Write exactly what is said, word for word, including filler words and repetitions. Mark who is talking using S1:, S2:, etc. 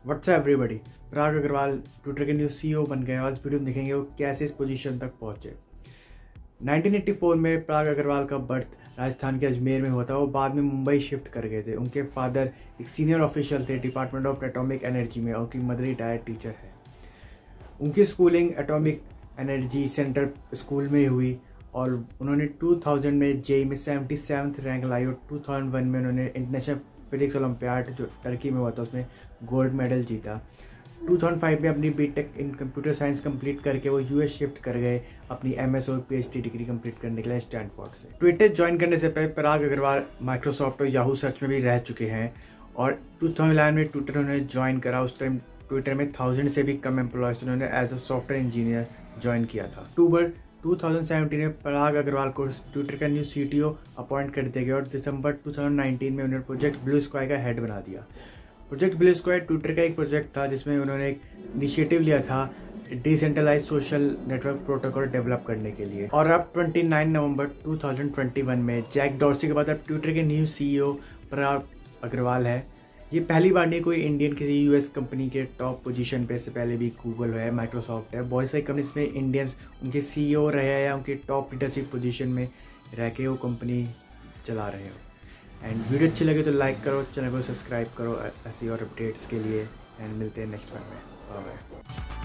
S1: WhatsApp everybody. Parag Agrawal Twitter के new CEO बन गए और इस वीडियो में देखेंगे वो कैसे इस पोजीशन तक पहुंचे। नाइनटीन एटी फोर में पराग अग्रवाल का बर्थ राजस्थान के अजमेर में हुआ था। वो बाद में मुंबई शिफ्ट कर गए थे। उनके फादर एक सीनियर ऑफिशियल थे डिपार्टमेंट ऑफ एटॉमिक एनर्जी में और उनकी मदर रिटायर्ड टीचर है। उनकी schooling atomic energy centre school में हुई और उन्होंने टू थाउज़ेंड में जेई में सेवेंटी सेवन्थ रैंक लाई और टू थाउज़ेंड वन में उन्होंने इंटरनेशनल फिजिक्स ओलंपियाड जो टर्की में हुआ था उसमें गोल्ड मेडल जीता। टू थाउज़ेंड फाइव में अपनी BTech in computer science complete करके वो यूएस शिफ्ट कर गए अपनी एमएस और पीएचडी डिग्री कंप्लीट करने के लिए स्टैनफोर्ड से। ट्विटर ज्वाइन करने से पहले पराग अग्रवाल माइक्रोसॉफ्ट और याहू सर्च में भी रह चुके हैं और टू थाउज़ेंड इलेवन में ट्विटर उन्होंने ज्वाइन करा। उस टाइम ट्विटर में थाउजेंड से भी कम एम्प्लॉयज उन्होंने as a software engineer join किया था। अक्टूबर टू थाउज़ेंड सेवेंटीन में पराग अग्रवाल को ट्विटर का न्यू सीटीओ अपॉइंट कर दिया गया और दिसंबर टू थाउज़ेंड नाइनटीन में उन्होंने प्रोजेक्ट ब्लू स्काई का हेड बना दिया। प्रोजेक्ट ब्लू स्काई ट्विटर का एक प्रोजेक्ट था जिसमें उन्होंने एक इनिशिएटिव लिया था decentralize social network protocol develop करने के लिए। और अब उनतीस नवंबर टू थाउज़ेंड ट्वेंटी वन में जैक डॉर्सी के बाद अब ट्विटर के न्यू सीईओ पराग अग्रवाल है। ये पहली बार नहीं कोई इंडियन किसी यूएस कंपनी के टॉप पोजीशन पे, से पहले भी गूगल है, माइक्रोसॉफ्ट है, बहुत सारी कंपनीज में इंडियंस उनके सीईओ रहे हैं या उनके टॉप लीडरशिप पोजीशन में रह के वो कंपनी चला रहे हो। एंड वीडियो अच्छी लगे तो लाइक करो, चैनल को सब्सक्राइब करो ऐसी और अपडेट्स के लिए। एंड मिलते हैं नेक्स्ट वन में। Bye bye.